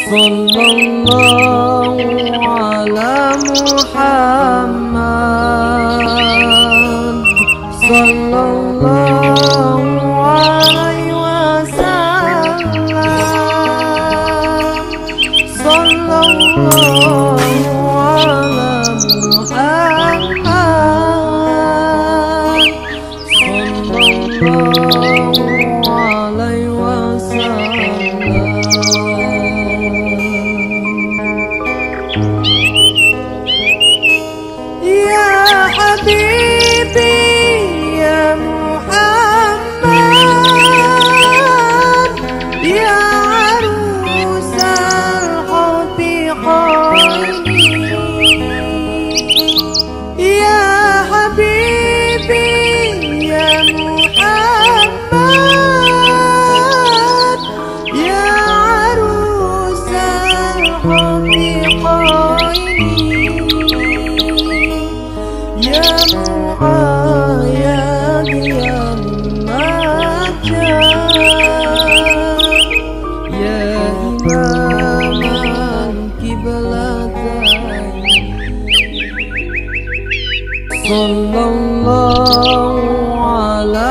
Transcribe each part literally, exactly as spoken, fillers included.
Sallallahu ala Muhammad, sallallahu alaihi wasallam, sallallahu ala Muhammad, sallallahu alaihi wasallam. Ya Habibi ya Muhammad, ya arusal hatiqaini, ya Habibi ya Muhammad, ya arusal hatiqaini, ya mu'ayyad ya majad, ya imaman kiblatain. Sallallahu ala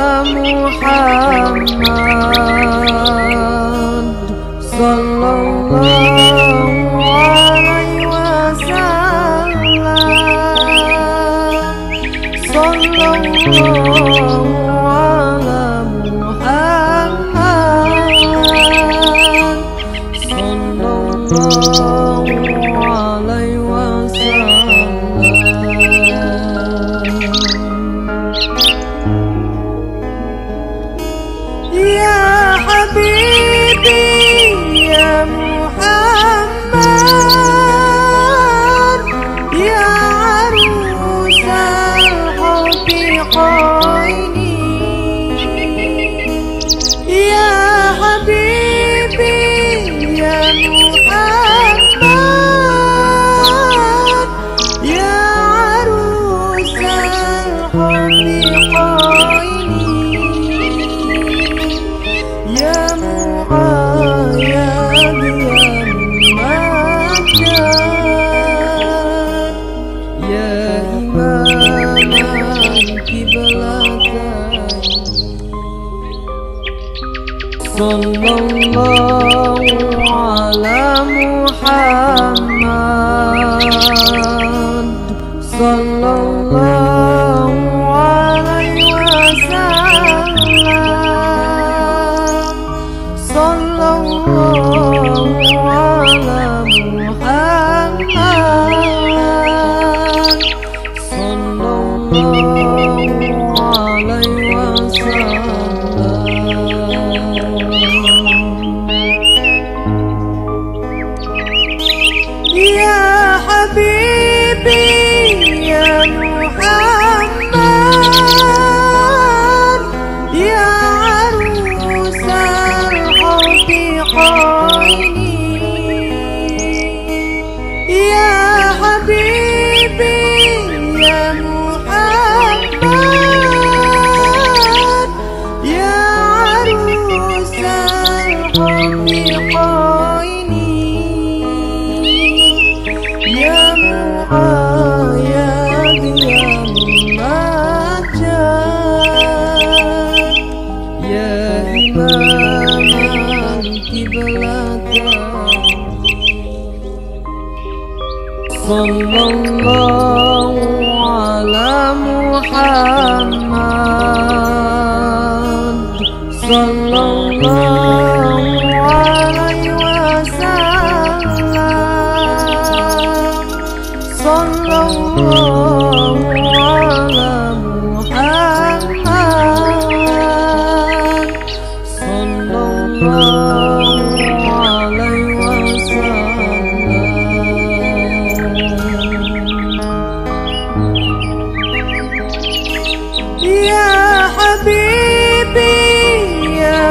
Muhammad, sallallahu alaihi wasallam, sallallahu ala Muhammad, sallallahu alaihi wasallam. Ya Habibi ya Muhammad, ya arusal hatiqaini, ya Habibi ya Muhammad, ya arusal hatiqaini, ya mu'ayyad ya majad, ya imaman kiblatain. Sallallahu ala Muhammad, sallallahu alaihi wasallam, sallallahu ala Muhammad, sallallahu alaihi wasallam. Ya Habibi ya Muhammad, ya arusal hatiqaini, ya Habibi ya Muhammad, ya arusal hatiqaini, ya mu'ayyad ya majad, ya imaman kiblatain. Sallallahu ala Muhammad, sallallahu alaihi wasallam, sallallahu ala Muhammad, sallallahu alaihi wasallam. Ya Habibi ya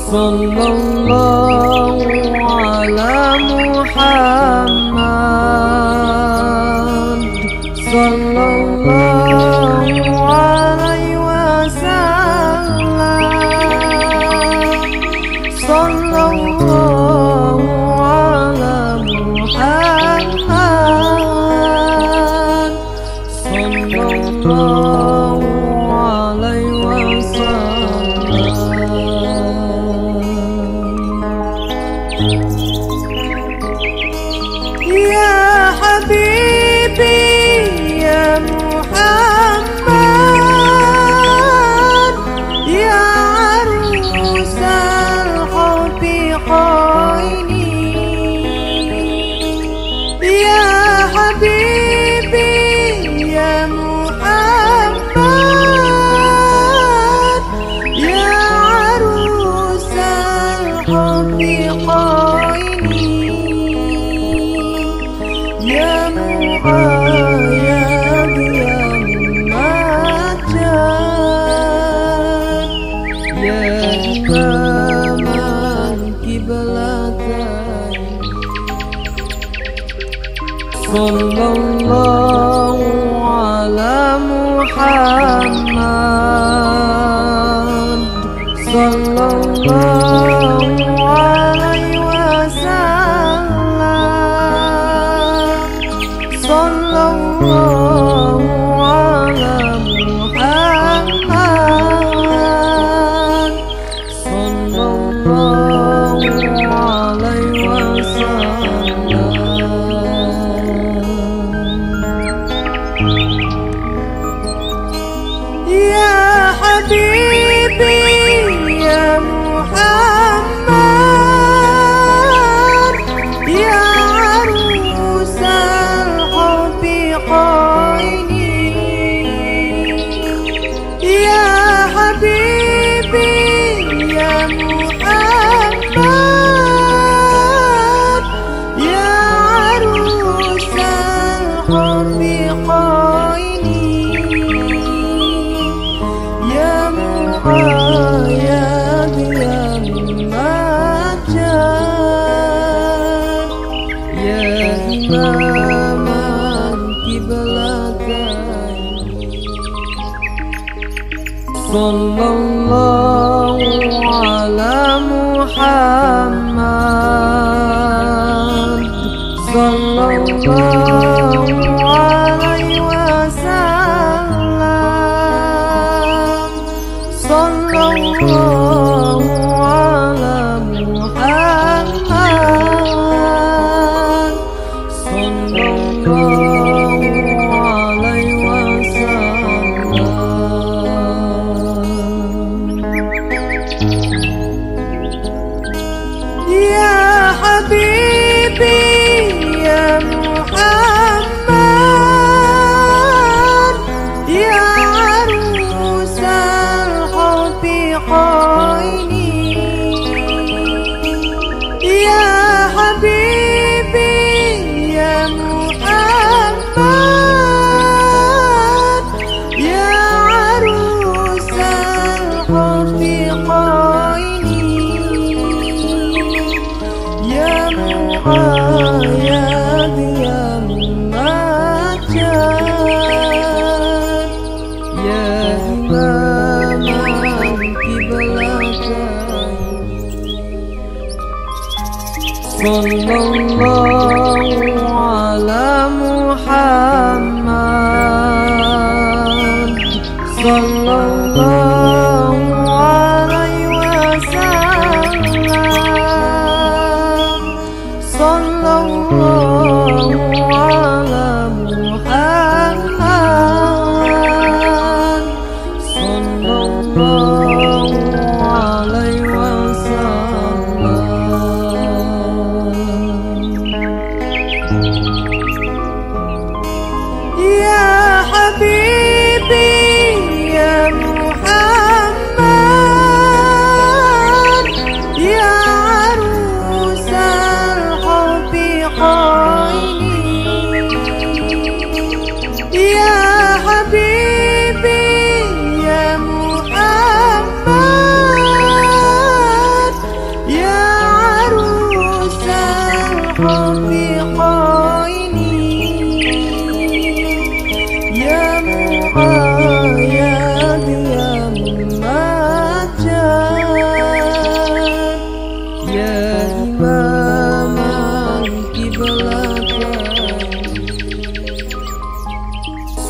sallallahu ala Muhammad, sallallahu alaihi wasallam, sallallahu ala Muhammad, sallallahu alaihi wasallam. Ya Habibi ya Muhammad, ya arusal hubbi qaini, ya Habibi ya Muhammad, ya arusal hubbi qaini, ya mu'ayyad ya munajat, ya imaman kiblatain, sallallahu ala Muhammad, sallallahu alaihi wasallam, sallallahu ala Muhammad, sallallahu alaihi wasallam. Ya Habibi ya Muhammad, ya arusal hubbi qaini, ya Habibi ya Muhammad, ya arusal hubbi qaini, ya mu'ayyad ya munajat, ya imaman kiblatain, sallallahu ala Muhammad, sallallahu alaihi wasallam, sallallahu ala Muhammad, sallallahu alaihi wasallam. Ya Habibi ya Muhammad, ya arusal hubbi qaini, ya Habibi ya Muhammad, ya arusal hubbi qaini, ya mu'ayyad ya munajat, ya imaman kiblatain, sallallahu ala Muhammad, sallallahu alaihi wasallam, sallallahu ala Muhammad, sallallahu alaihi wasallam.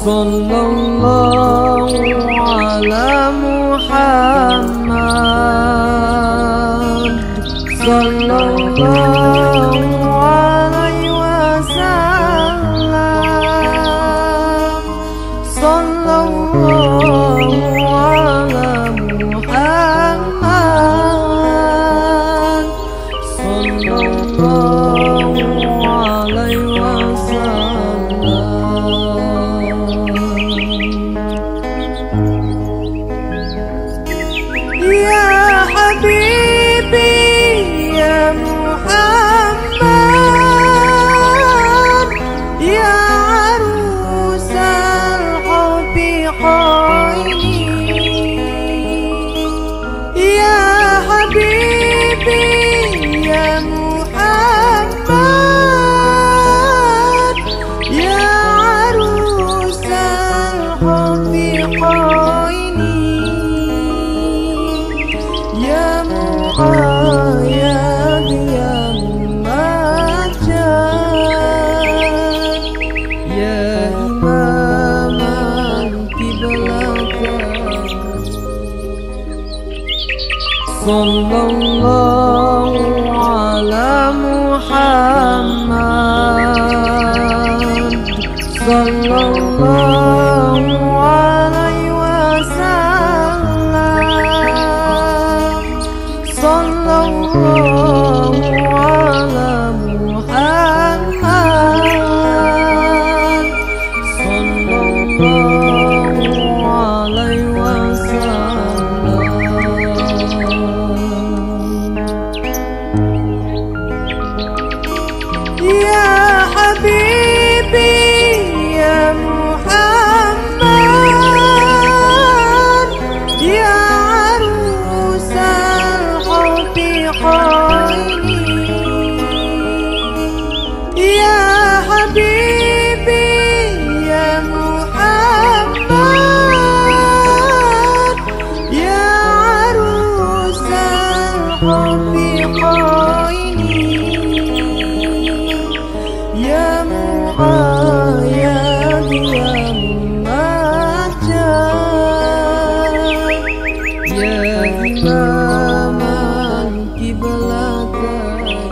Sallallahu ala Muhammad, sallallahu alaihi wasallam, sallallahu ala Muhammad, sallallahu alaihi wasallam. Ya Habibi ya Muhammad, ya arusal hubbi qaini. Ya Habibi ya Muhammad, ya arusal hubbi qaini. Ya muqayyad ya majad, ya imaman qiblakan. Sallallahu ala Muhammad, sallallahu alaihi wasallam, sallallahu ala Muhammad, sallallahu alaihi wasallam. Ya Habibi ya Muhammad, ya arusal hubbi qaini. Ya Habibi ya Muhammad, ya arusal hubbi qaini. Ya muqayyad ya majad, ya imaman qiblakan.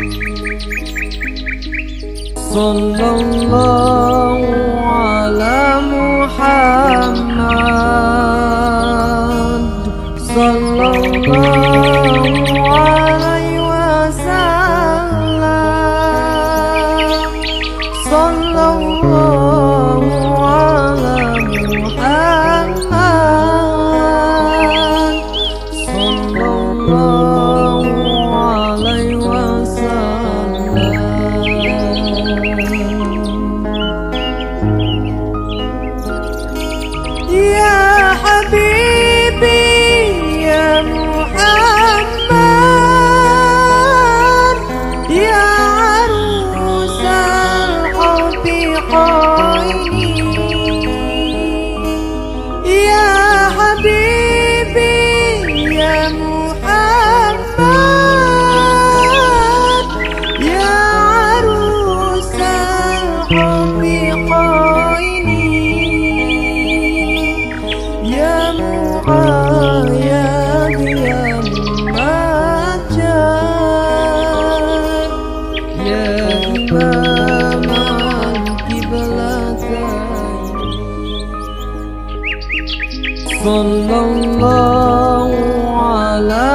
Sallallahu ala Muhammad, sallallahu alaihi wasallam, sallallahu ala Muhammad, sallallahu alaihi wasallam. Ya Habibi ya Muhammad, ya arusal hubbi qaini. Ya Habibi ya Muhammad, ya arusal hubbi qaini. Ya muqayyad ya majad, ya imaman qiblakan. Sallallahu ala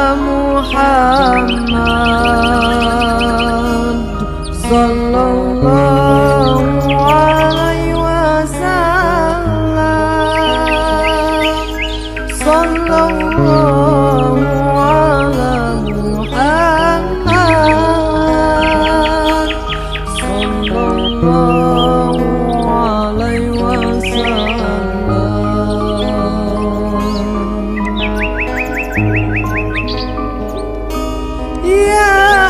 Muhammad, sallallahu alaihi wasallam, sallallahu ala Muhammad, sallallahu alaihi wasallam. Ya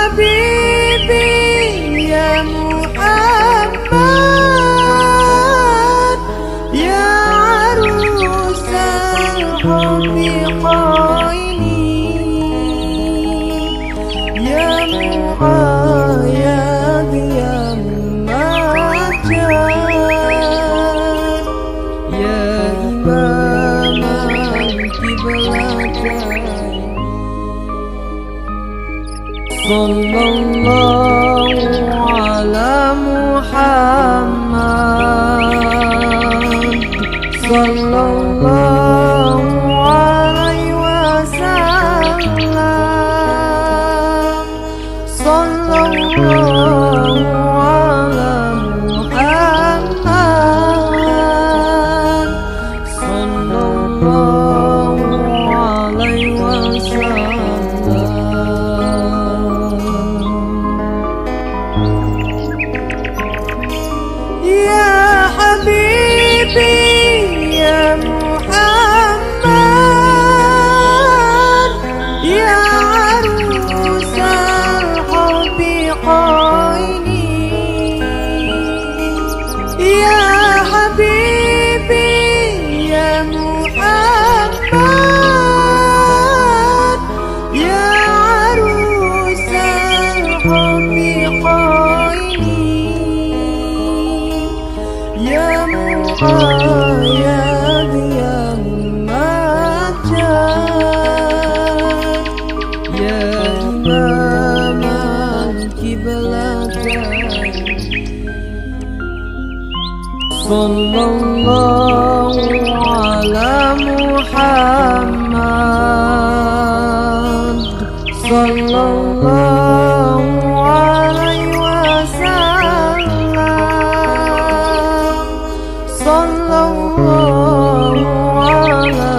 حبيبي يا محمد يا عروس الحب قايني يا مؤيد يا مجد يا إمام القبلتين صلى الله على محمد صلى الله عليه وسلم صلى الله على محمد صلى الله عليه وسلم يا حبيبي يا محمد يا عروس الحب قايني يا حبيبي يا محمد يا عروس الحب قايني يا مؤيد يا مجد يا إمام القبلتين صلى الله على محمد صلى الله عليه وسلم صلى الله على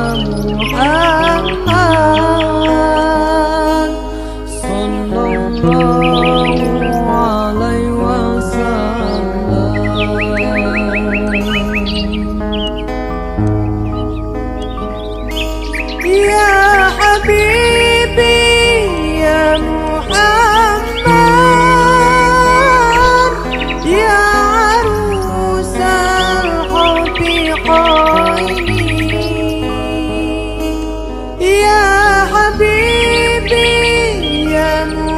محمد صلى الله عليه وسلم يا حبيبي يا محمد يا عروس الحب قايني يا حبيبي يا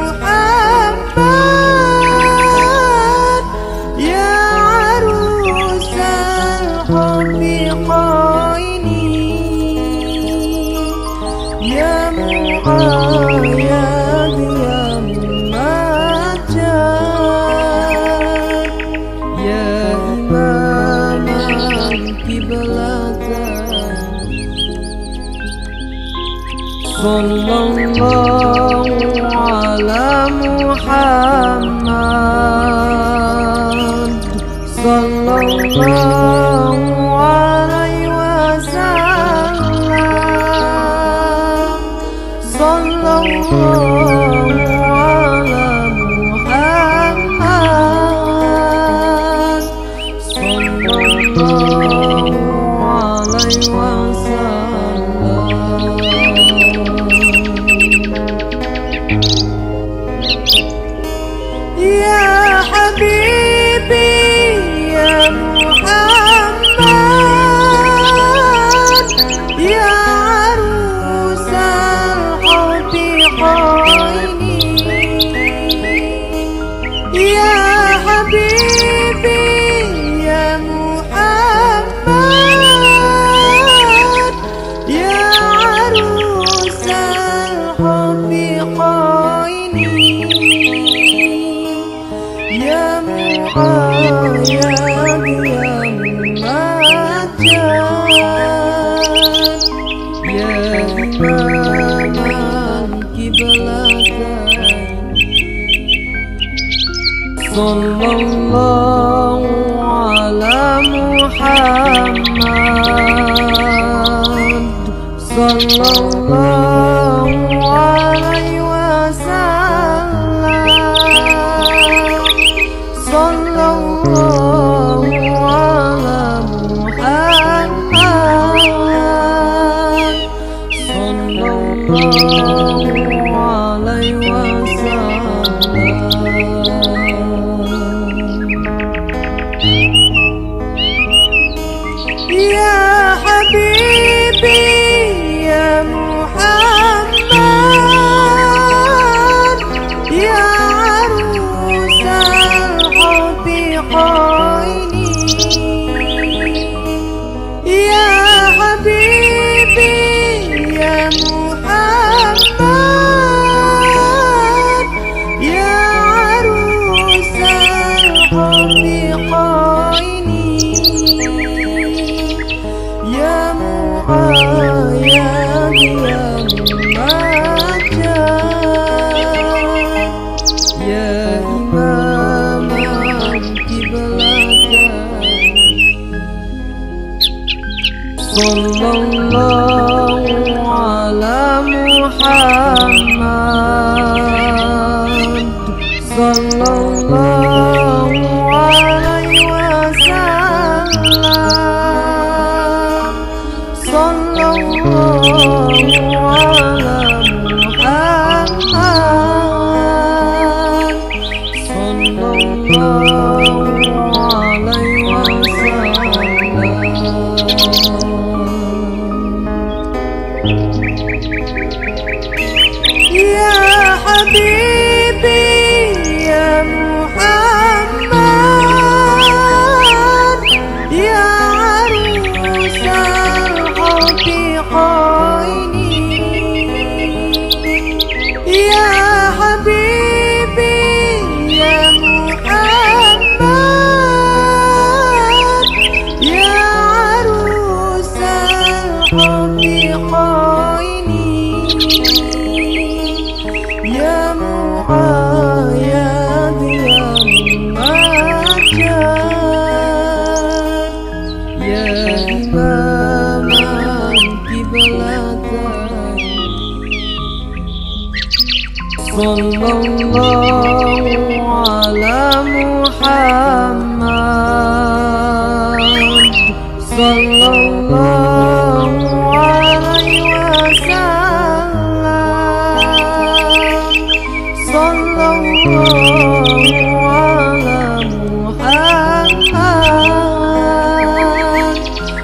محمد يا عروس الحب قايني يا مؤيد يا مجد يا إمام القبلتين صلى الله على محمد صلى الله عليه وسلم صلى الله على محمد صلى الله عليه وسلم يا حبيبي يا محمد يا عروس الحب قايني يا حبيبي يا محمد يا عروس الحب قايني يا مؤيد يا مجد يا إمام القبلتين صلى الله على محمد صلى الله عليه وسلم صلى الله على محمد صلى الله عليه وسلم Ya Habibi ya Muhammad, ya arusal hubbi qaini. Ya Habibi ya Muhammad, ya arusal hubbi qaini. Ya muayyad ya majad, ya imam al-qiblatain. Sallallahu ala Muhammad, sallallahu alaihi wasallam. Sallallahu ala Muhammad, sallallahu alaihi wasallam. Ya Habibi ya Muhammad, ya arusal hubbi qaini. Ya Habibi ya Muhammad, ya arusal hubbi qaini. Ya muayyad ya majad, ya imam al-qiblatain. Sallallahu ala Muhammad, sallallahu alaihi wasallam. Sallallahu ala Muhammad,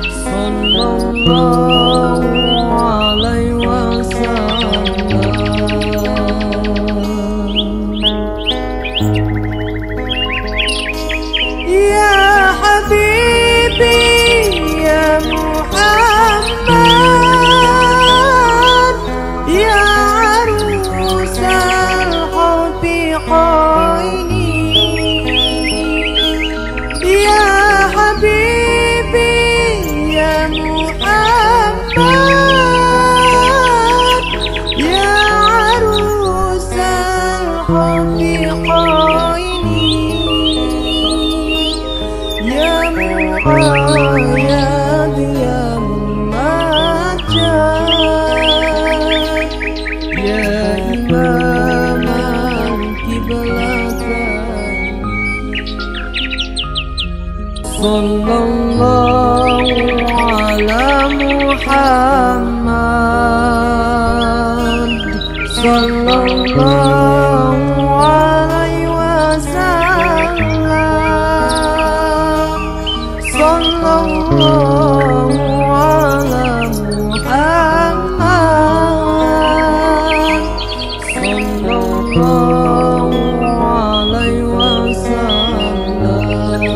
sallallahu alaihi wasallam. Ya Habibi ya Muhammad, ya arusal hubbi qaini. Ya Habibi ya Muhammad, ya arusal hubbi qaini. Ya muayyad ya majad, ya imam al-qiblatain. Sallallahu ala Muhammad, sallallahu alaihi wasallam. Sallallahu ala Muhammad, sallallahu alaihi wasallam.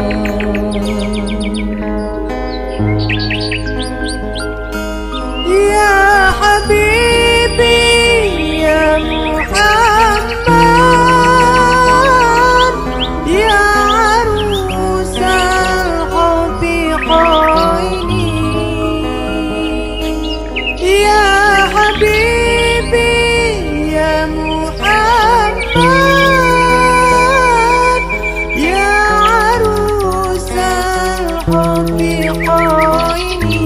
Ya Habibi ya Muhammad, ya arusal hubbi qaini. Ya Habibi ya Muhammad, ya arusal hubbi qaini.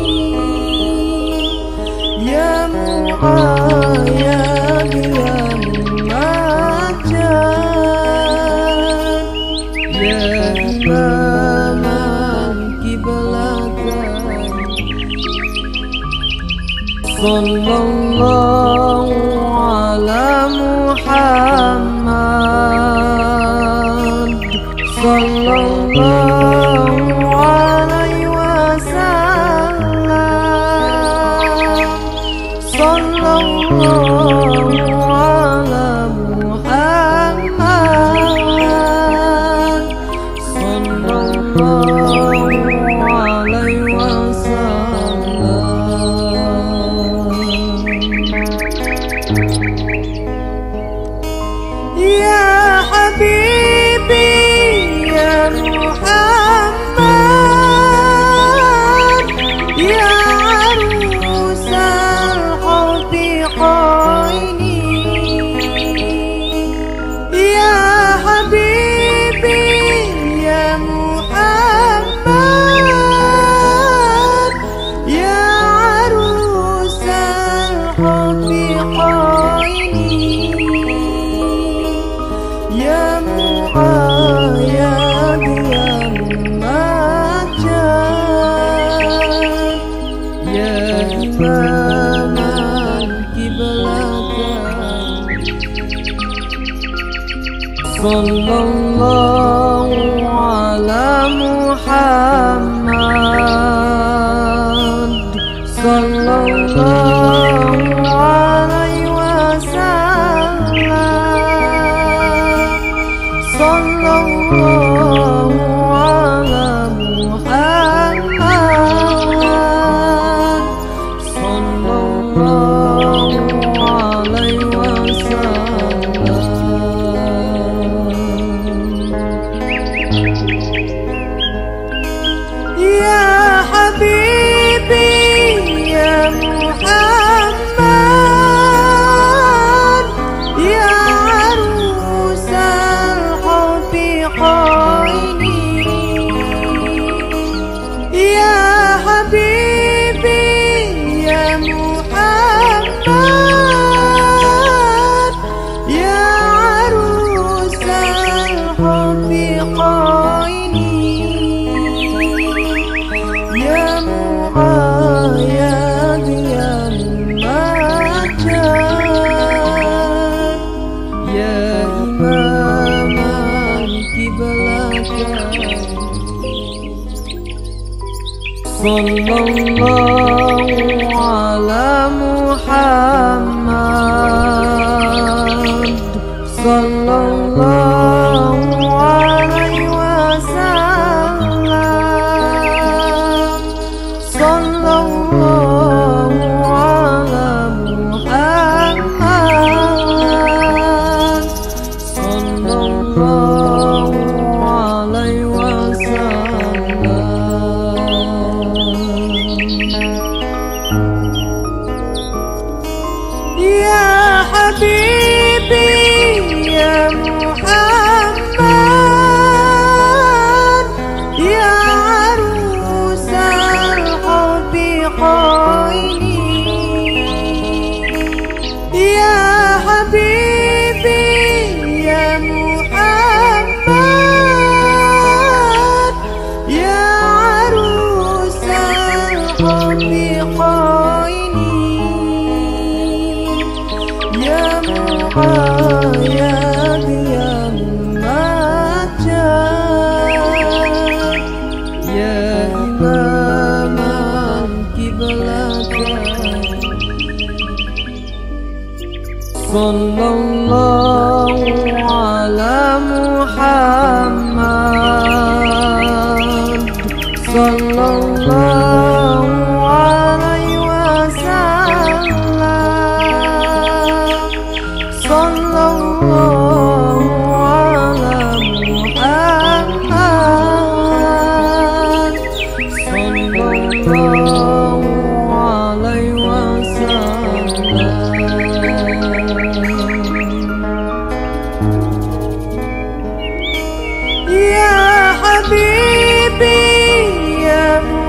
Ya muayyad ya majad, ya imam al-qiblatain. Sallallahu ala Muhammad, Ya Habibi ya Muhammad, ya arusal hubbi qaini. Ya Habibi ya Muhammad, ya arusal hubbi qaini. Ya mu'ayyad ya mumajjad, ya imaman kiblatan. Sallallahu ala Muhammad, sallallahu alaihi wasallam. Sallallahu ala Muhammad, sallallahu alaihi wasallam. Ya Habibi ya Muhammad, ya arusal hubbi qaini. Ya Habibi ya Muhammad, ya arusal hubbi qaini. Ya mu'ayyad ya mumajjad, ya imaman kiblatan. Sallallahu ala Muhammad, sallallahu alaihi wasallam. Sallallahu ala Muhammad, sallallahu alaihi wasallam. Ya Habibi ya Muhammad, ya arusal hubbi qaini. Ya Habibi ya Muhammad, ya arusal hubbi qaini. Ya mu'ayyad ya mumajjad, ya imaman kiblatan. Sallallahu ala Muhammad, sallallahu alaihi wasallam. Sallallahu ala Muhammad, sallallahu alaihi wasallam. Ya Habibi ya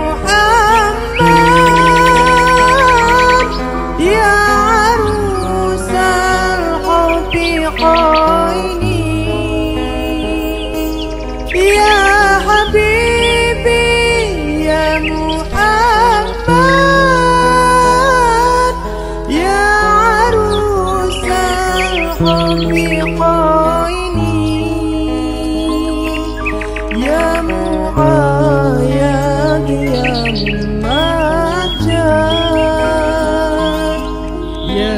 Muhammad, ya arusal hubbi qaini. Ya Habibi ya Muhammad, ya arusal hubbi qaini. Ya mu'ayyad ya mumajjad, ya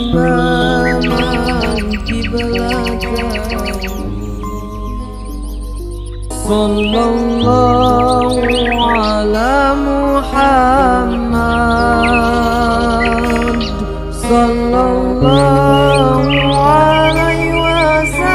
imaman kiblatan. Sallallahu ala Muhammad, sallallahu alaihi wasallam.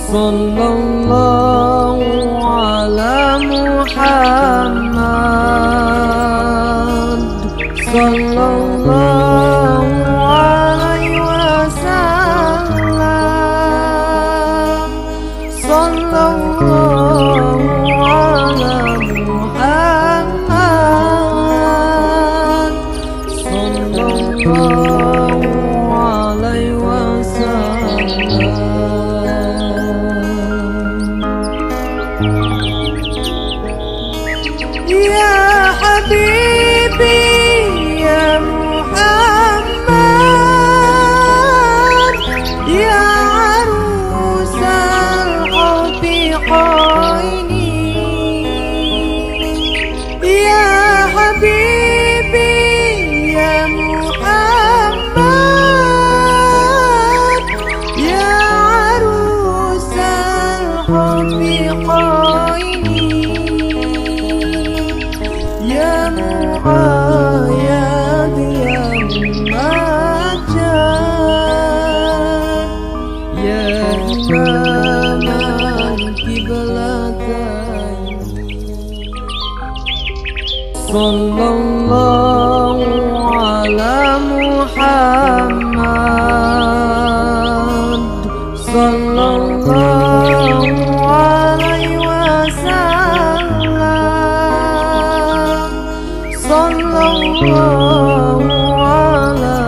Sallallahu ala Muhammad, sallallahu alaihi wasallam, sallallahu ala Muhammad, sallallahu alaihi wasallam. Ya Habibi ya Muhammad, ya arusal hubbi qaini. Ya Habibi ya Muhammad, ya arusal hubbi qaini. Ya muayyad ya majad, ya imaman qiblatain. Sallallahu ala Muhammad, sallallahu alaihi wasallam, sallallahu ala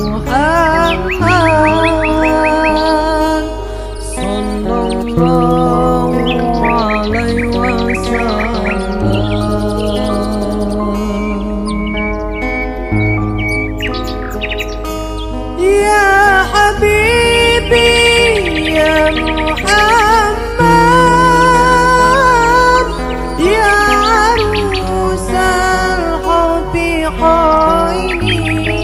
Muhammad, sallallahu alaihi wasallam. Ya Habibi ya Muhammad, ya arusal hubbi qaini.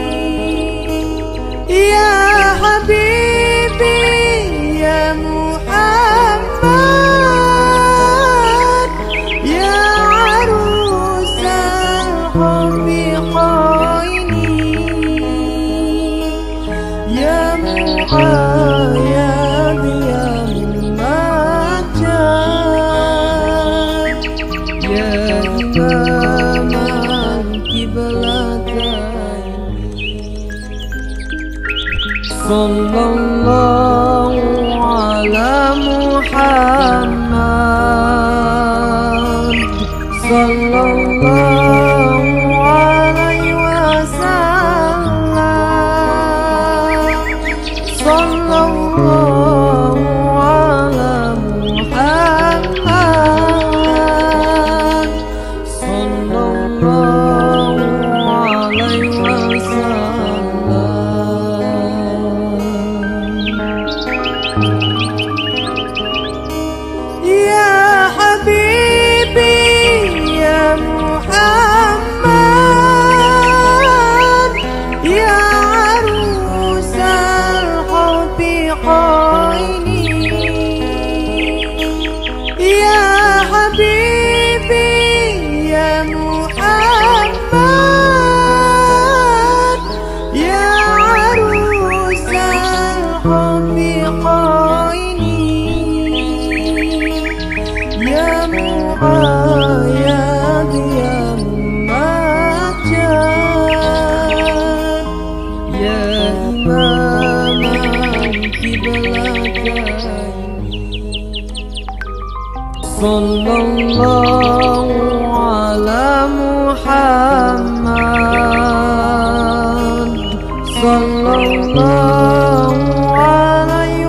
Ya Habibi ya Muhammad, ya arusal hubbi qaini. Ya muayyad ya majad, ya imaman qiblatain. Sallallahu ala Muhammad, sallallahu alaihi wasallam, sallallahu ala Muhammad, sallallahu alaihi wasallam. Ya Habibi ya Muhammad, ya arusal hubbi qaini. Ya Habibi ya Muhammad, ya arusal hubbi qaini. Ya muayyad ya majad, ya imaman qiblatain. Sallallahu ala Muhammad, sallallahu alaihi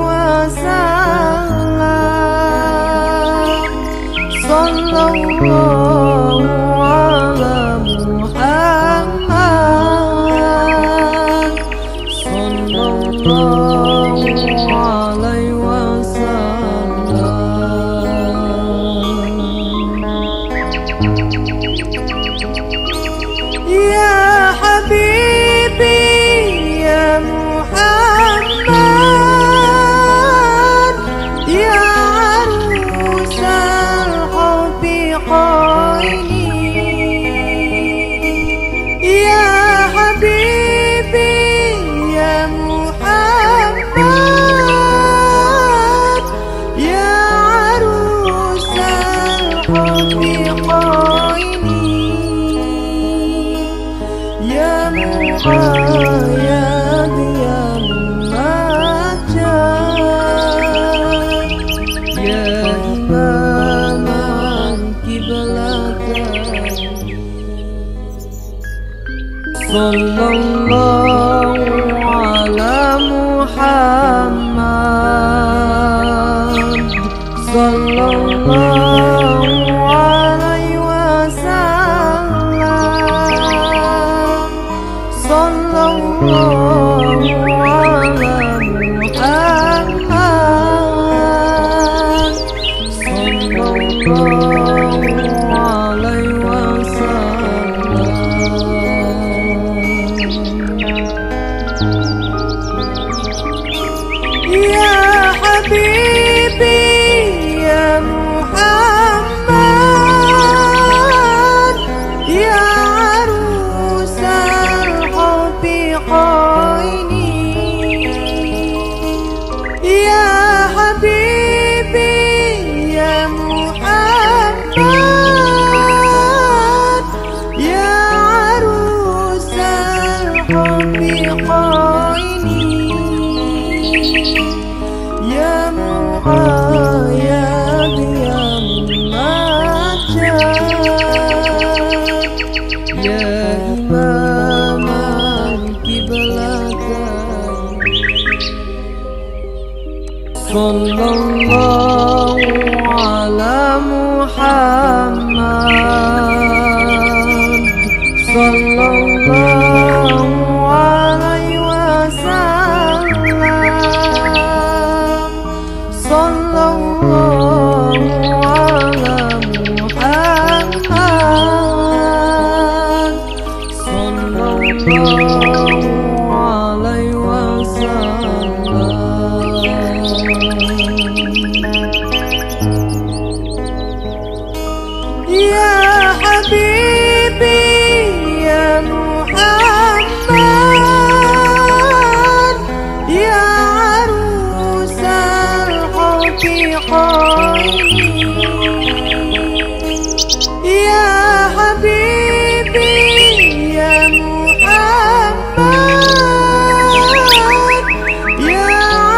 wasallam, sallallahu ala Muhammad, sallallahu alaihi wasallam. Ya Habibi ya Muhammad, ya arusal hubbi qaini. Ya Habibi ya Muhammad, muayyad ya munajjat ya imaman kiblatan. Sallallahu ala Muhammad, sallallahu alaihi wasallam, sallallahu ala Muhammad, sallallahu alaihi wasallam. Ya Habibi ya Muhammad, ya arusal hubbi qaini. Ya Habibi ya Muhammad, ya arusal hubbi qaini. Ya muayyad ya munajjat ya imaman kiblatan. Sallallahu ala Muhammad, sallallahu alaihi wasallam, sallallahu ala Muhammad, sallallahu alaihi wasallam. Ya Habibi ya Muhammad, ya arusal hubbi qaini. Ya Habibi ya Muhammad, ya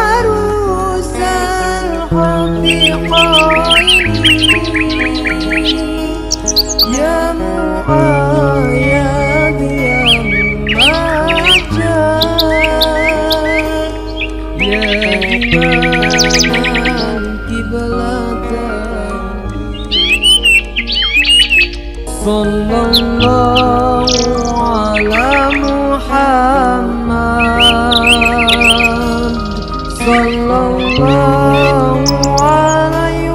arusal hubbi qaini. Ya muayyad ya munajjat ya imaman kiblatan. Sallallahu ala Muhammad, sallallahu alaihi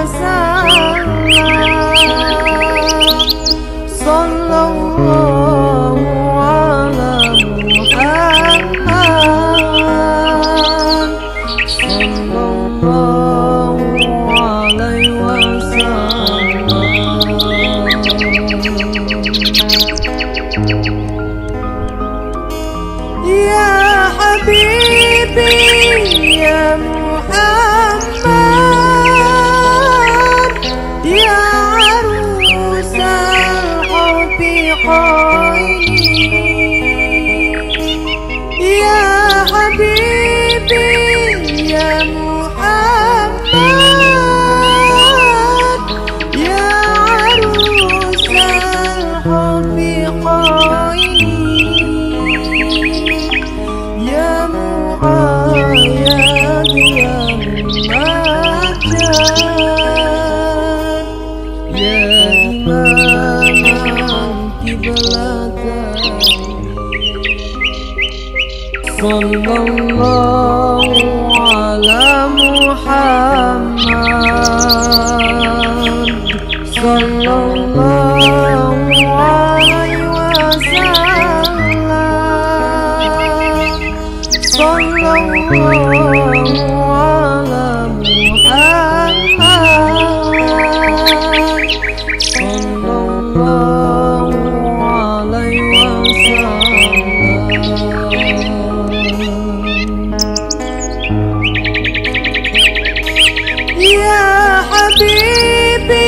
wasallam, sallallahu ala Muhammad, sallallahu alaihi wasallam. Ya Habibi ya Muhammad, ya arusal hubbi qaini. Ya Habibi ya Muhammad, ya arusal hubbi qaini. Ya muayyad ya munajjat ya imaman kiblatan. Sallallahu ala Muhammad, sallallahu alaihi wasallam, sallallahu ala Muhammad, sallallahu alaihi wasallam. Ya Habibi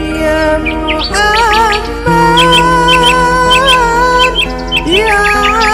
ya Muhammad, ya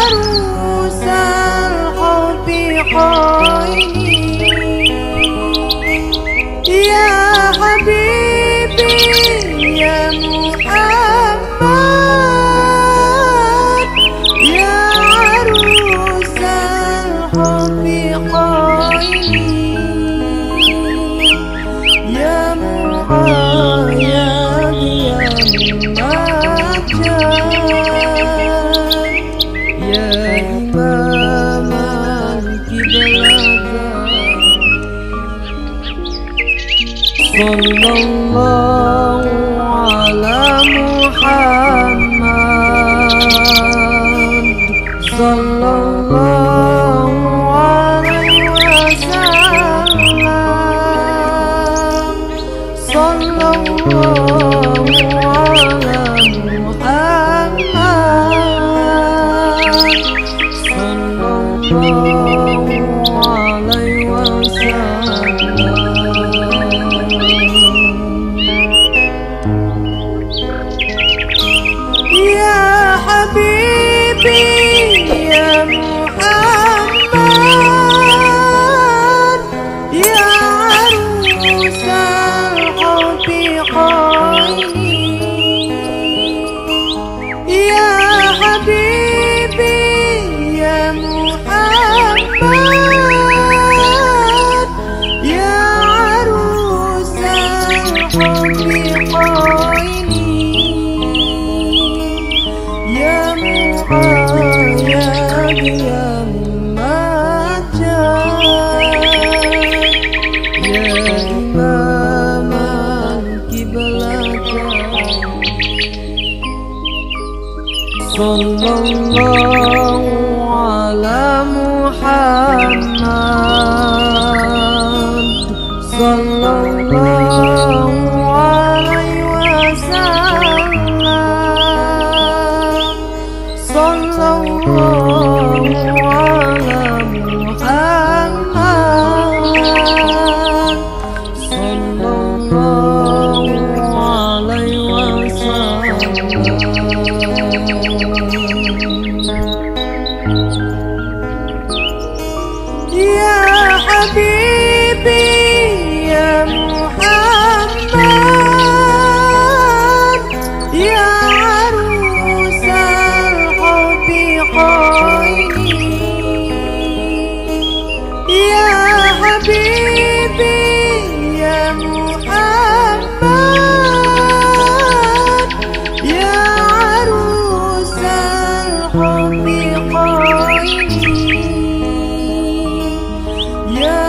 ya Muhammad, ya arusal hubbi qaini, ya habibi ya Muhammad, ya arusal hubbi qaini, ya muayyad ya majad, ya imaman kiblatain. Sallallahu ala Muhammad, sallallahu alaihi wasallam, sallallahu ala Muhammad, sallallahu alaihi wasallam. Ya habibi ya Muhammad, ya arusal hubbi qaini, ya habibi ya Muhammad, ya arusal hubbi qaini, ya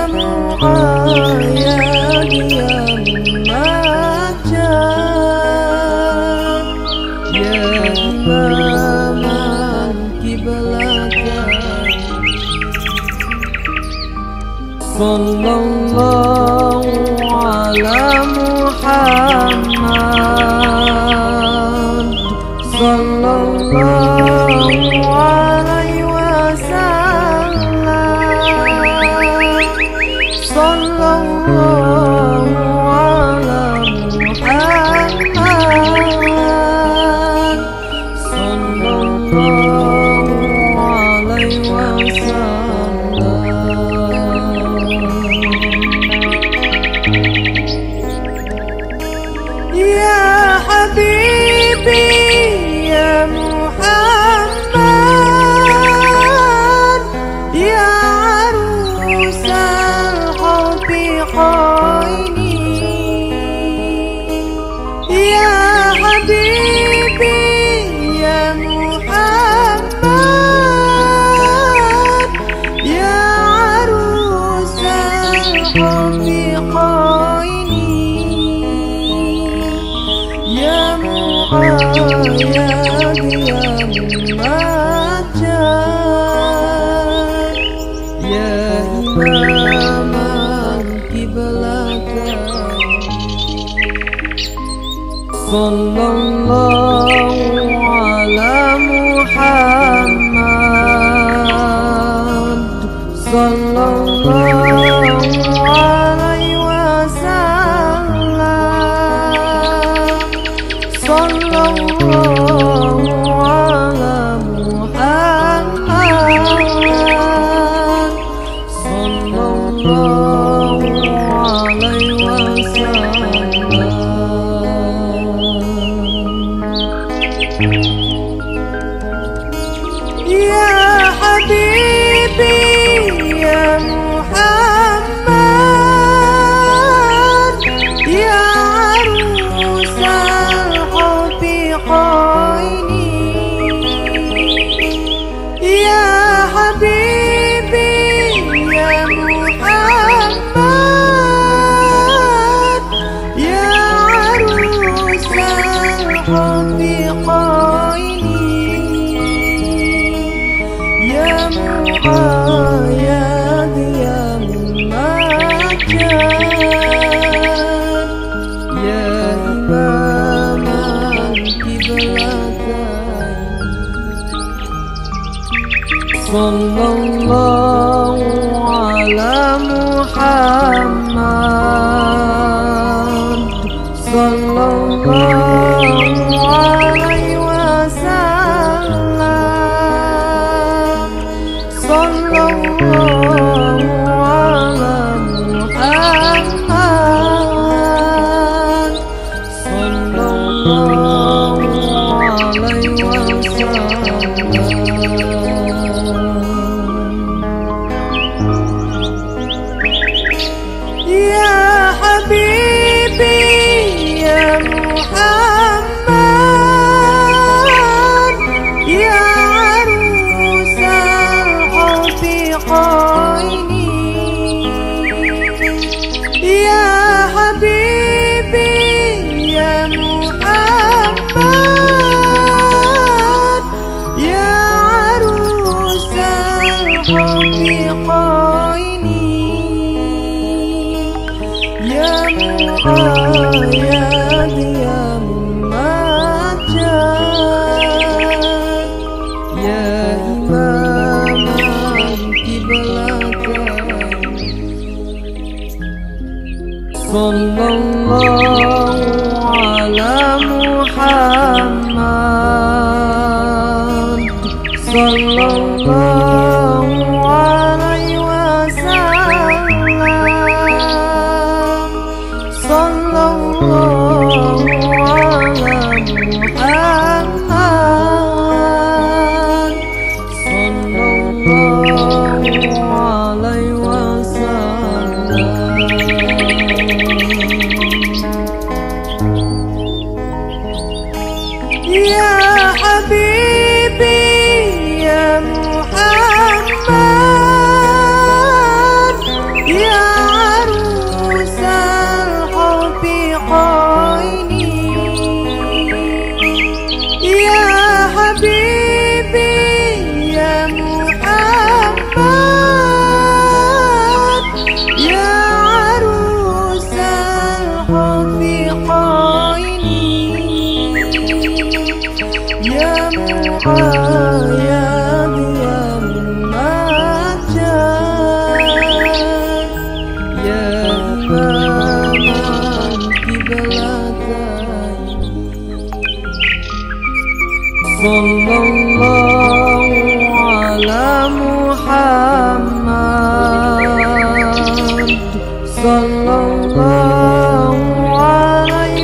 muayyad ya majad, ya imaman kiblatain. Sallallahu ala Muhammad, sallallahu alaihi wasallam, sallallahu ala Muhammad, sallallahu alaihi wasallam. Ya habibi ya Muhammad, ya arusal hubbi qaini, ya habibi ya Muhammad, ya arusal hubbi qaini, ya muayyad ya majad, ya imaman kiblatain. Sallallahu ala Muhammad, sallallahu alaihi wasallam, sallallahu ala Muhammad, sallallahu alaihi wasallam. Ya habibi ya Muhammad, ya arusal hubbi qaini, ya habibi ya Muhammad, ya arusal hubbi qaini, ya muayyad ya majad, ya imaman kiblatain. Sallallahu ala Muhammad, sallallahu alaihi wasallam, sallallahu alaihi wasallam, sallallahu ala Muhammad, sallallahu alaihi wasallam. Ya Habibi ya Muhammad, ya arusal hubbi qaini, ya Habibi ya Muhammad, ya arusal hubbi qaini, ya muayyad ya munajjat, ya imaman qiblatain, sallallahu ala Muhammad, sallallahu alaihi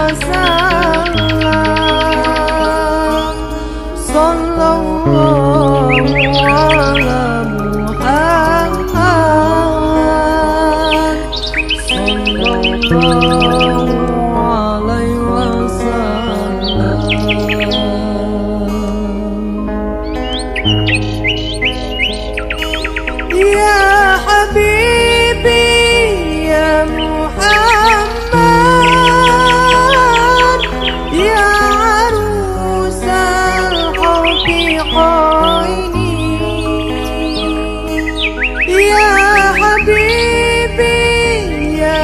wasallam, sallallahu ala Muhammad, sallallahu alaihi wasallam. Ya Habibi ya Muhammad, ya arusal hubbi qaini, ya Habibi ya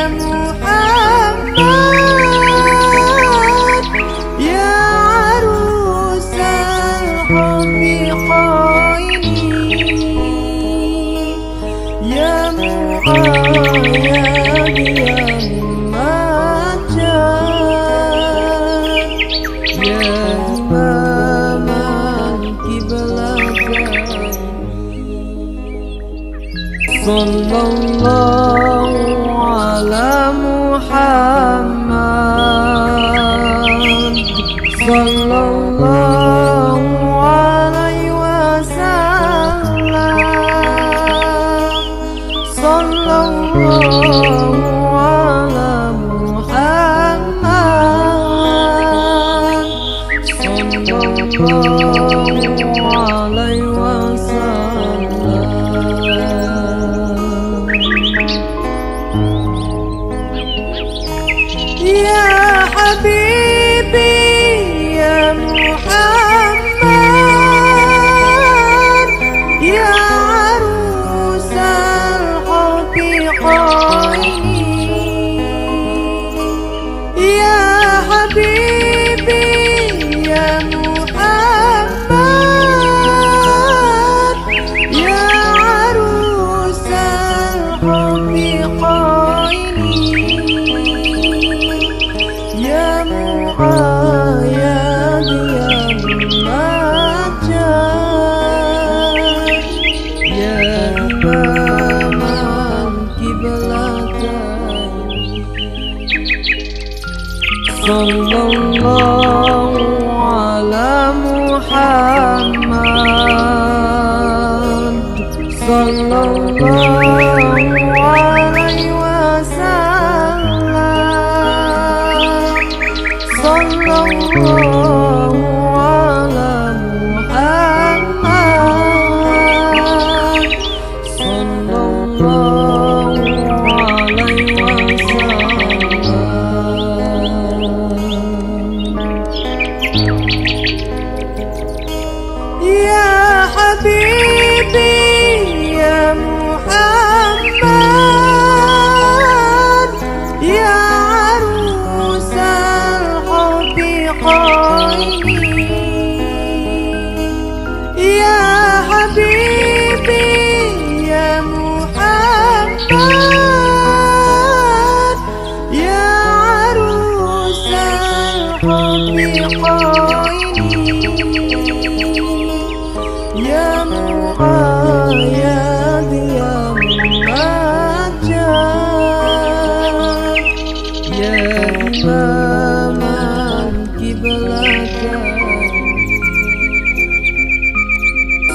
Muhammad, ya arusal hubbi qaini, ya muayyad ya munajjat, ya imaman qiblatain, sallallahu ala Muhammad, sallallahu alaihi wasallam, sallallahu ala Muhammad, sallallahu alaihi wasallam. Ya Habibi ya Muhammad, ya arusal hubbi qaini, ya Habibi ya Muhammad, ya arusal hubbi qaini, ya muayyad ya munajjat, ya imaman qiblatain, sallallahu ala Muhammad, sallallahu alaihi wasallam, sallallahu ala Muhammad, sallallahu alaihi wasallam.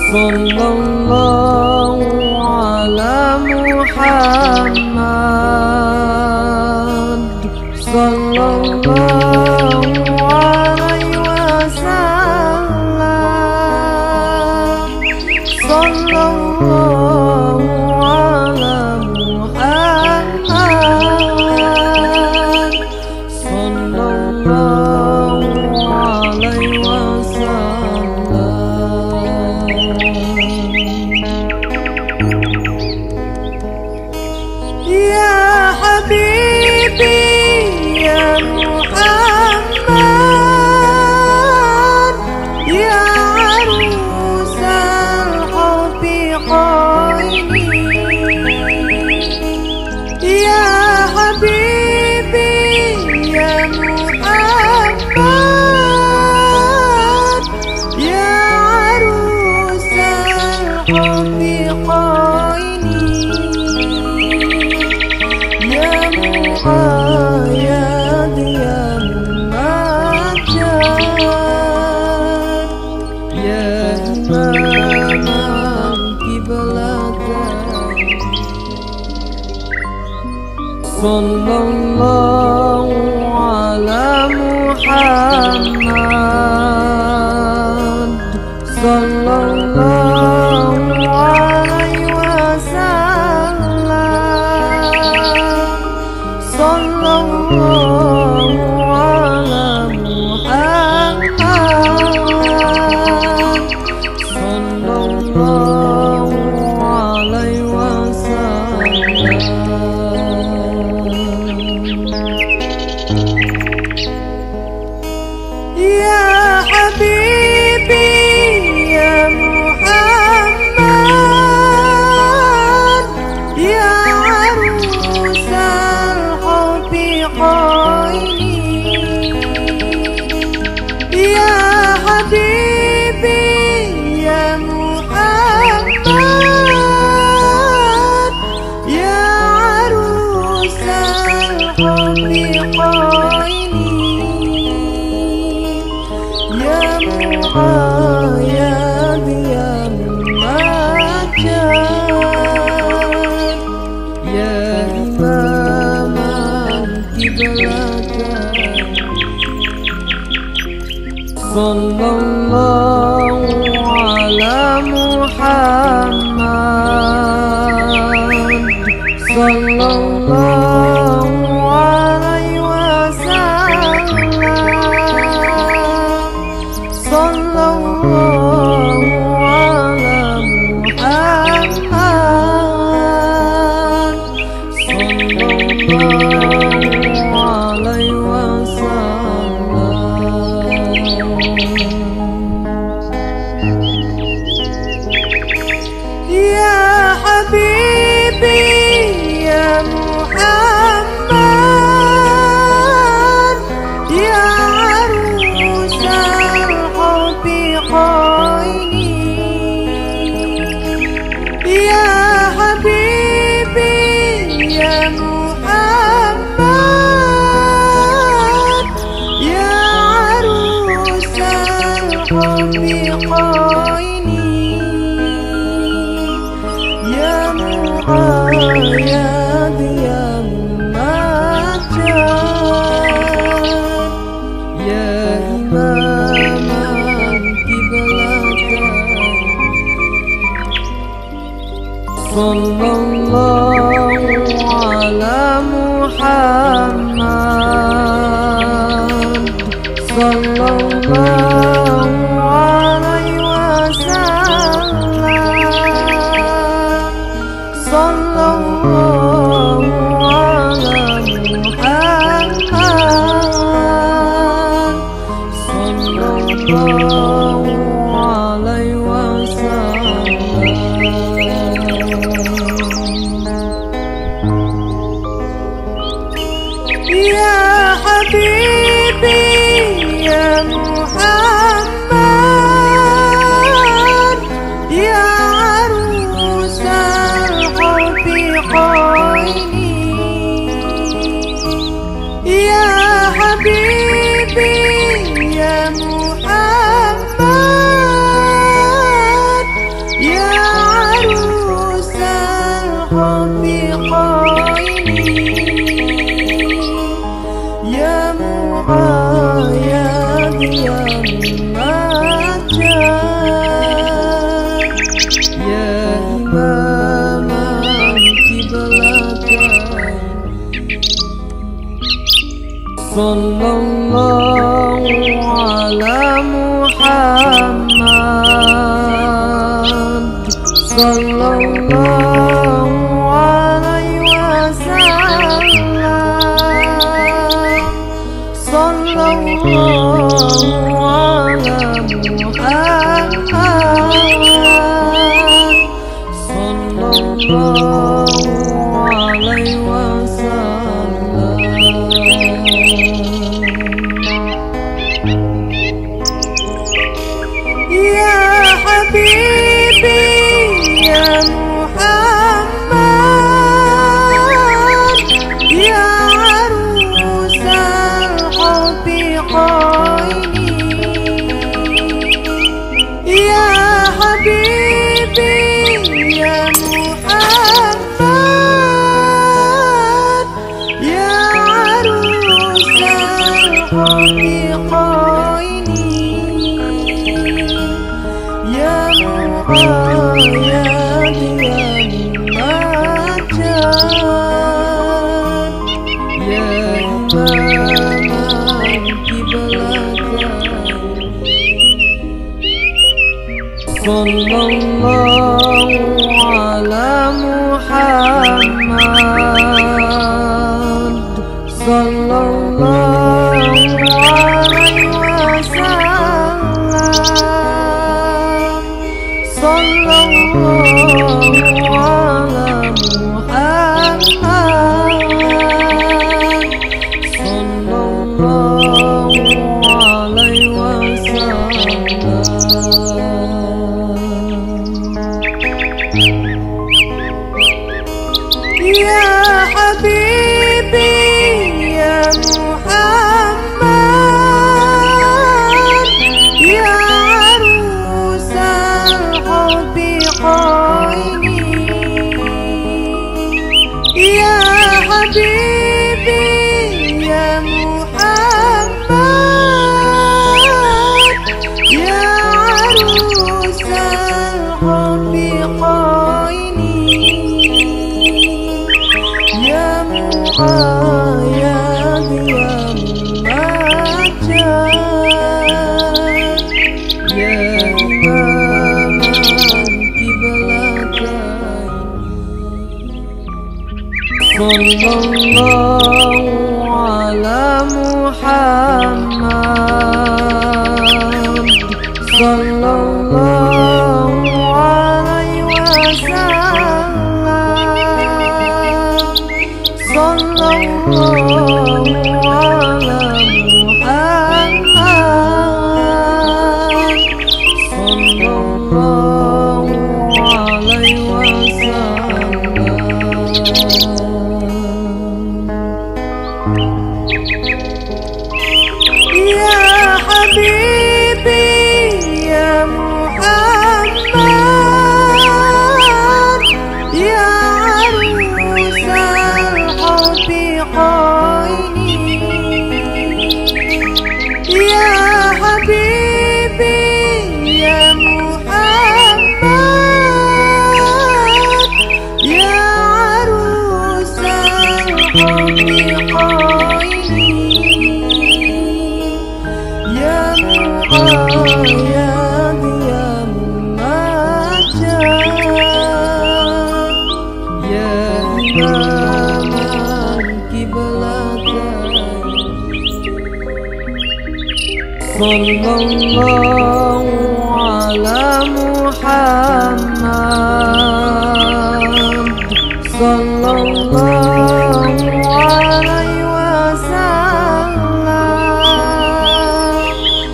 Sallallahu ala Muhammad, sallallahu alaihi wasallam, sallallahu ala Muhammad, sallallahu alaihi wasallam. Ya Habibi ya Muhammad, ya arusal hubbi qaini. Ya Habibi ya Muhammad, ya arusal hubbi qaini. Ya Muhayyad ya Munajjat, ya Imam Qiblatain. Sallallahu ala Muhammad, sallallahu alaihi wasallam, sallallahu ala Muhammad, sallallahu alaihi wasallam. Ya Habibi ya Muhammad, ya arusal hubbi qaini. Ya Habibi ya Muhammad, ya arusal hubbi qaini. Ya Muhayyad ya Munajjat, ya Imam Qiblatain. Sallallahu ala Muhammad, sallallahu alaihi wasallam, sallallahu ala Muhammad, sallallahu alaihi wasallam. Ya Habibi ya Muhammad, ya arusal hubbi qaini. Ya Habibi ya Muhammad, ya arusal hubbi qaini. Ya Muhayyad ya Munajjat, ya Imam Qiblatain. Sallallahu ala Muhammad, sallallahu alaihi wasallam, sallallahu ala Muhammad, sallallahu alaihi wasallam. Ya Habibi ya Muhammad, sallallahu alaihi wasallam, sallallahu ala Muhammad, sallallahu alaihi wasallam. Ya Habibi ya Muhammad, ya arusal hubbi qaini, ya Habibi ya Muhammad, ya arusal hubbi qaini, ya muqayyad ya munajjat, ya imaman kiblatain, sallallahu ala Muhammad, sallallahu alaihi wasallam, sallallahu ala Muhammad, sallallahu alaihi wasallam. Ya Habibi ya Muhammad, ya arusal hubbi qaini, ya Habibi ya Muhammad, ya arusal hubbi qaini, ya muqayyad ya munajjat, ya imaman kiblatain, sallallahu ala Muhammad, sallallahu alaihi wasallam, sallallahu ala Muhammad, sallallahu alaihi wasallam. Ya Habibi ya Muhammad, ya arusal hubbi qaini, ya Habibi ya Muhammad, ya arusal hubbi qaini, ya muqayyad ya munajjat, ya imaman kiblatain, sallallahu ala Muhammad, sallallahu alaihi wasallam,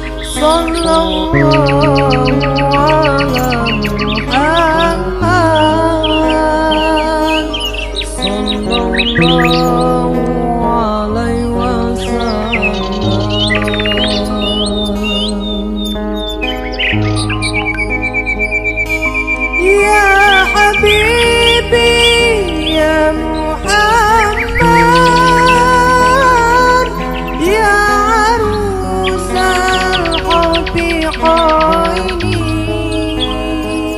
sallallahu ala Muhammad, sallallahu alaihi wasallam. Ya Habibi ya Muhammad, ya arusal hubbi qaini,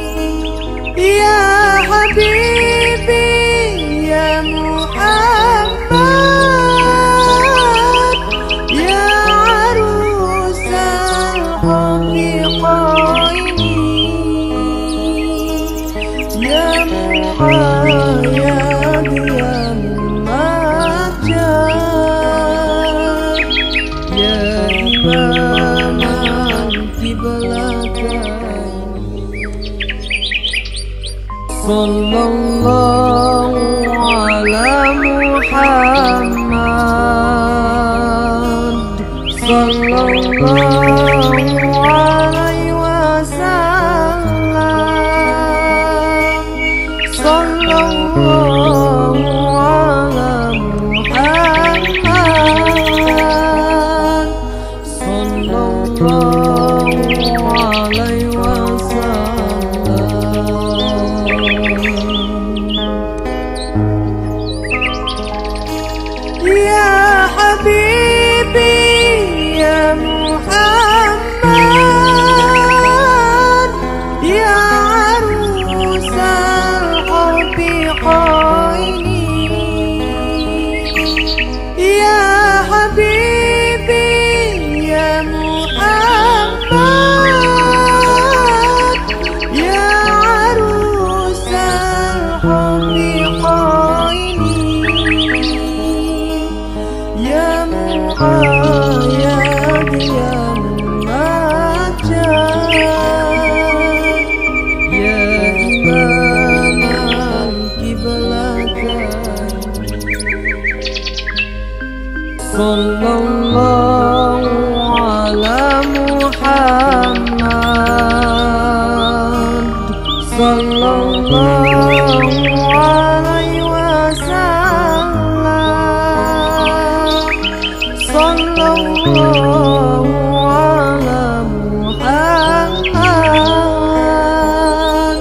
ya Habibi ya Muhammad, Sallallahu ala Muhammad, sallallahu alaihi wasallam, sallallahu ala Muhammad, sallallahu alaihi wasallam. Ya Habibi ya Muhammad, ya arusal hubbi qaini. Ya Habibi ya Muhammad, ya arusal hubbi qaini. Ya Muhayyad ya Majad, ya Imaman Qiblatain. Sallallahu ala Muhammad, sallallahu alaihi wasallam, sallallahu ala Muhammad,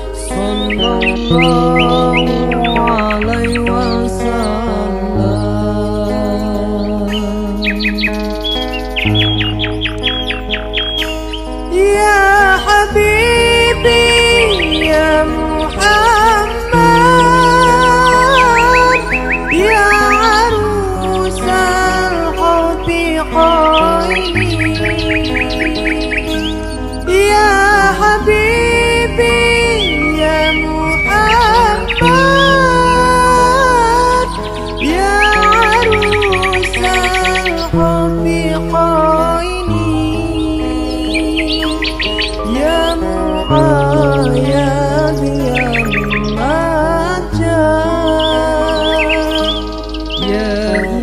sallallahu alaihi wasallam. Ya Habibi ya Muhammad, ya arusal hubbi qaini. Ya Habibi ya Muhammad, ya arusal hubbi qaini. Ya Muhayyad ya Majad, ya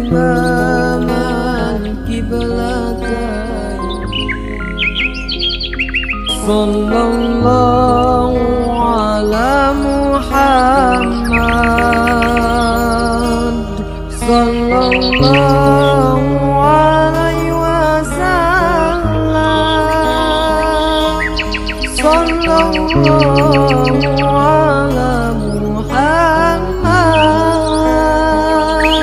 Imaman Qiblatain. Sallallahu ala Muhammad, sallallahu alaihi wasallam, sallallahu ala Muhammad,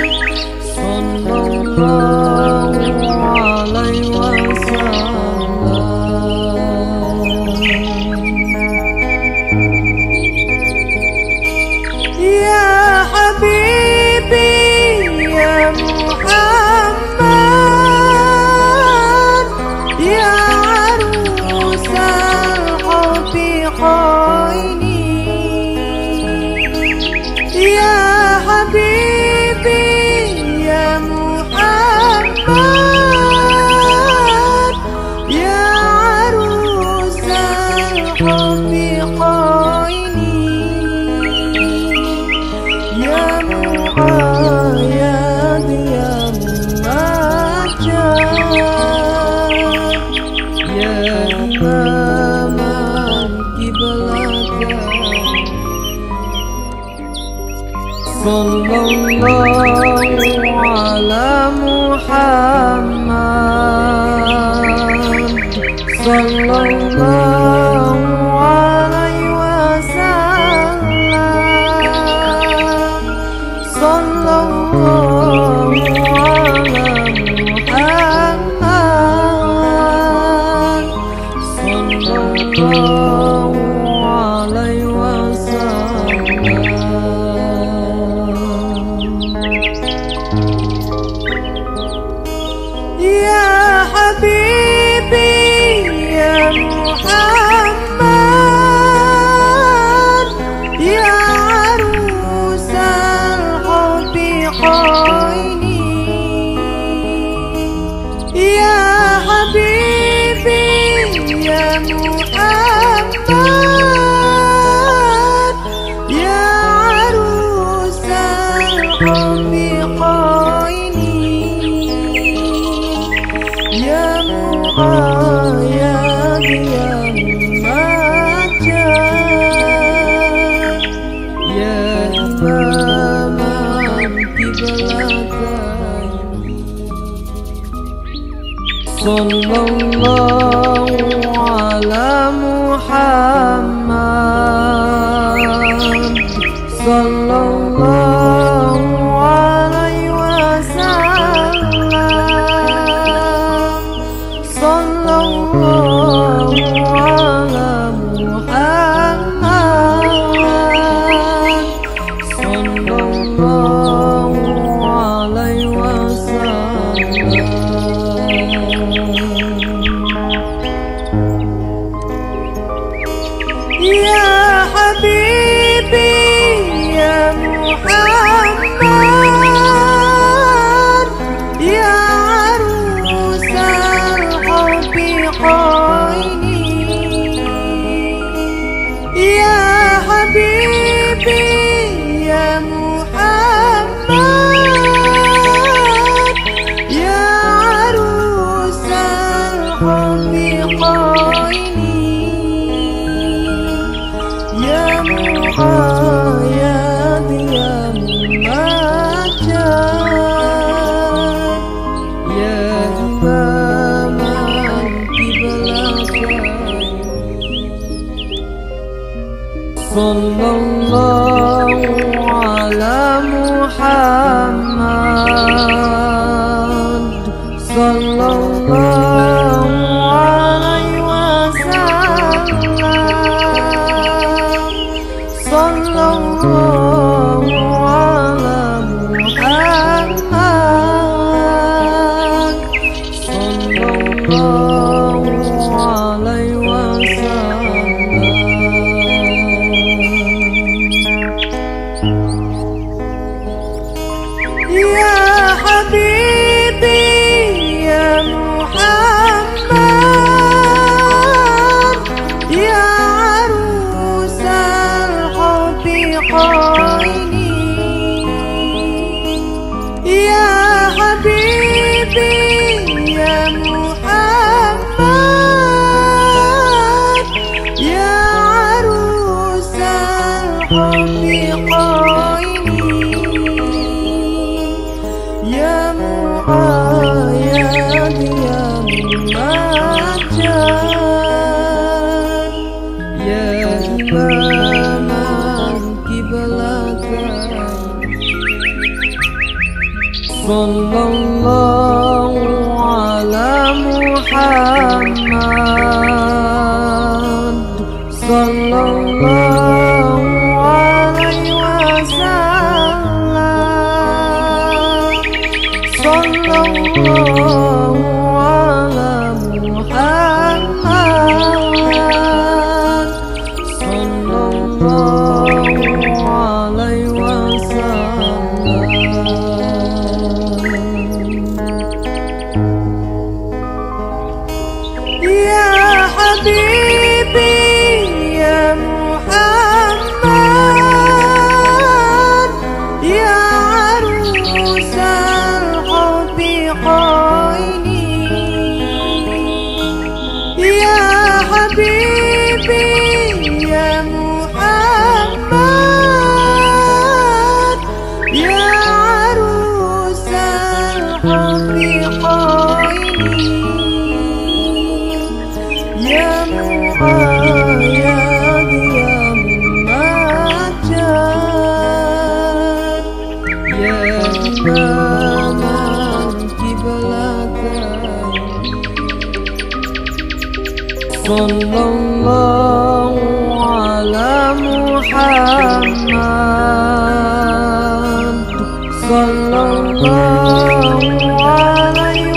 sallallahu alaihi wasallam. Ya Habibi ya Muhammad, ya arusal hubbi qaini. Ya Habibi ya Muhammad, ya arusal hubbi qaini. Ya Muhayyad ya Majad, ya Imaman Qiblatain. Sallallahu ala Muhammad, sallallahu alaihi wasallam, sallallahu ala Muhammad, sallallahu alaihi wasallam. Ya Habibi ya Muhammad, ya Muhammad sallallahu alaihi wasallam. Sallallahu ala Muhammad sallallahu alaihi wasallam. Ya Habibi ya Muhammad ya arusal hubbi qaini. Ya Habibi ya Muhammad ya arusal hubbi qaini. Ya muhayyad ya mumajjad ya imaman qiblatain. Sallallahu ala Muhammad sallallahu alaihi wasallam. Sallallahu ala Muhammad sallallahu alaihi wasallam. Ya Habibi ya Muhammad ya arusal hubbi qaini. Ya Habibi ya Muhammad ya arusal hubbi qaini. Ya muhayyad ya mumajjad ya imaman qiblatain. Sallallahu ala Muhammad sallallahu alaihi wasallam. Sallallahu ala Muhammad sallallahu alaihi wasallam. Ya Habibi ya Muhammad ya arusal hubbi qaini. Ya Habibi ya Muhammad ya arusal hubbi qaini. Ya muhayyad ya mumajjad ya imaman qiblatain. Sallallahu ala Muhammad sallallahu alaihi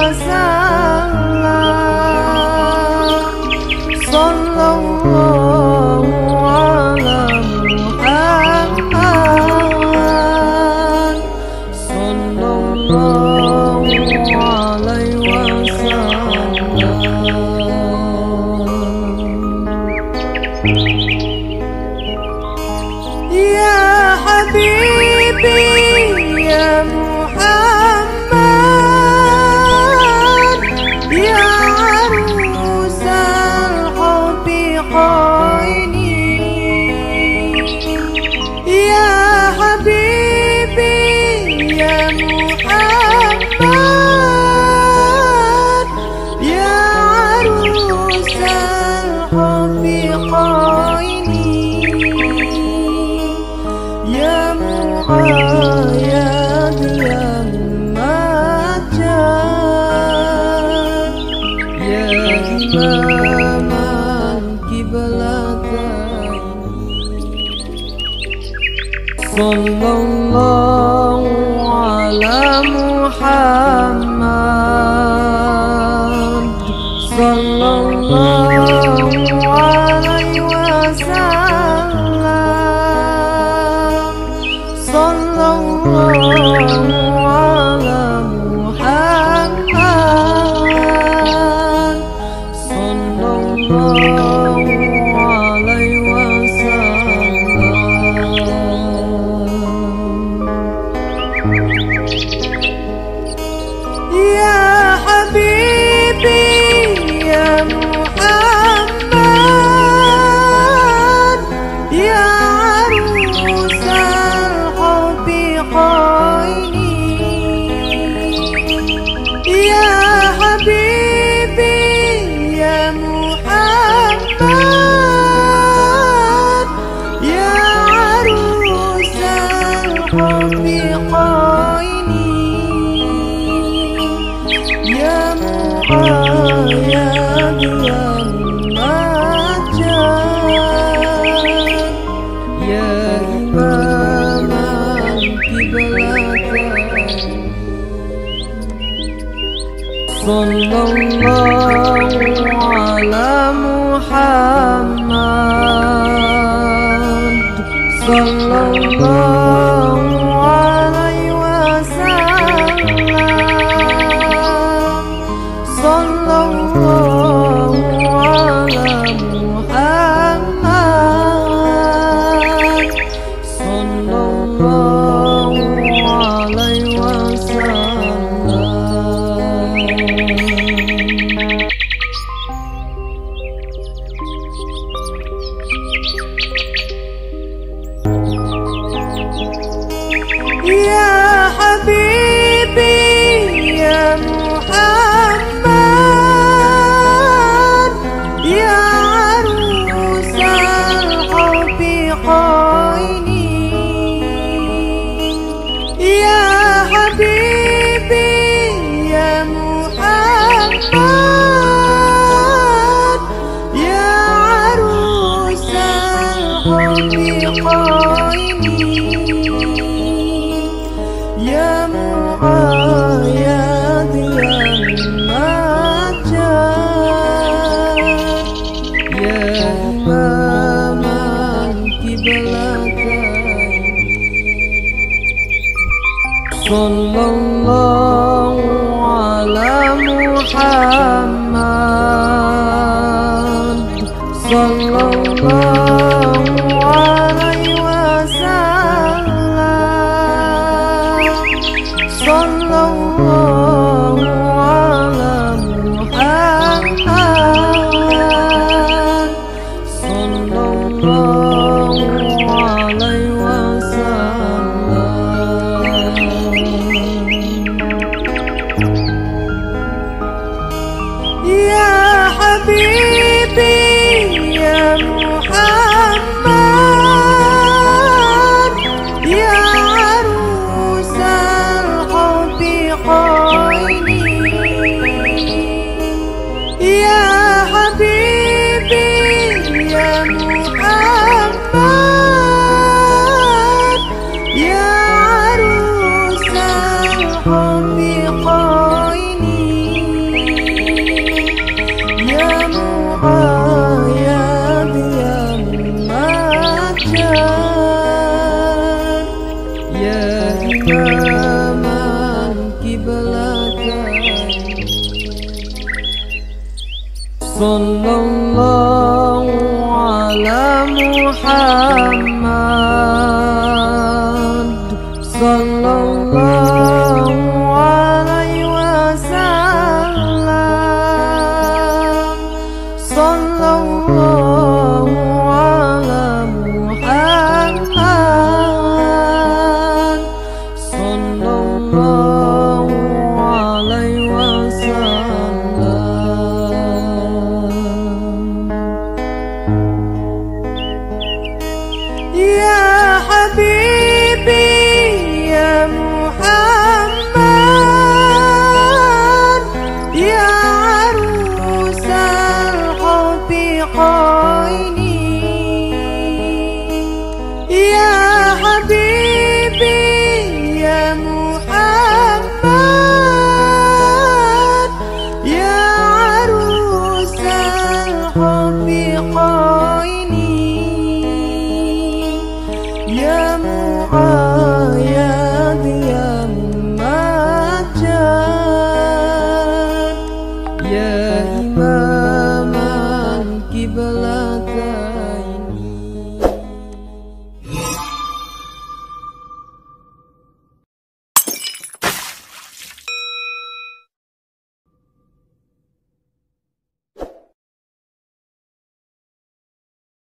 wasallam. Sallallahu ala Muhammad sallallahu alaihi wasallam. Ya Habibi ya Muhammad ya arusal hubbi qaini. Ya Habibi ya Muhammad ya arusal hubbi Sallallahu ala Muhammad, sallallahu alaihi wasallam, sallallahu ala Muhammad, sallallahu alaihi wasallam. Ya Habibi ya Muhammad, ya arusal hubbi qaini, ya Habibi ya Muhammad, ya arusal hubbi qaini, ya muayyad ya najat, ya imaman qiblatain. Sallallahu ala Muhammad, sallallahu alaihi wasallam, sallallahu ala Muhammad, sallallahu alaihi wasallam. Ya Habibi ya Muhammad, ya arusal hubbi qaini, ya Habibi ya Muhammad, ya arusal hubbi qaini, ya muayyad ya najat, ya imaman qiblatain. Sallallahu ala Muhammad, sallallahu alaihi wasallam, sallallahu ala Muhammad, sallallahu alaihi wasallam. Ya Habibi ya Muhammad, ya arusal hubbi qaini, ya Habibi ya Muhammad, ya arusal hubbi qaini, ya muayyad ya najat, ya imaman qiblatain. Sallallahu ala Muhammad, sallallahu alaihi wasallam, sallallahu ala Muhammad, sallallahu alaihi wasallam. Ya Habibi ya Muhammad, ya arusal hubbi qaini,